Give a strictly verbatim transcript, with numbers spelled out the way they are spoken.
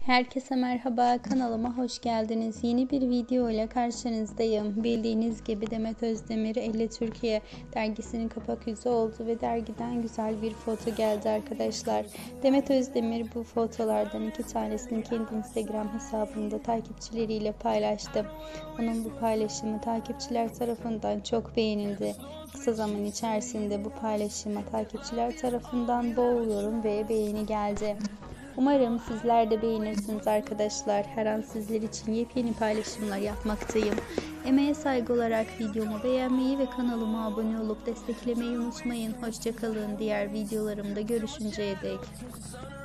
Herkese merhaba, kanalıma hoş geldiniz. Yeni bir video ile karşınızdayım. Bildiğiniz gibi Demet Özdemir Elle Türkiye dergisinin kapak yüzü oldu ve dergiden güzel bir foto geldi arkadaşlar. Demet Özdemir bu fotolardan iki tanesini kendi Instagram hesabında takipçileriyle paylaştı. Onun bu paylaşımı takipçiler tarafından çok beğenildi. Kısa zaman içerisinde bu paylaşıma takipçiler tarafından bol yorum ve beğeni geldi. Umarım sizler de beğenirsiniz arkadaşlar. Her an sizler için yepyeni paylaşımlar yapmaktayım. Emeğe saygı olarak videomu beğenmeyi ve kanalıma abone olup desteklemeyi unutmayın. Hoşça kalın. Diğer videolarımda görüşünceye dek.